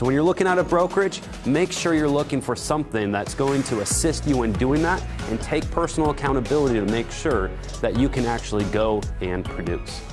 So when you're looking at a brokerage, make sure you're looking for something that's going to assist you in doing that and take personal accountability to make sure that you can actually go and produce.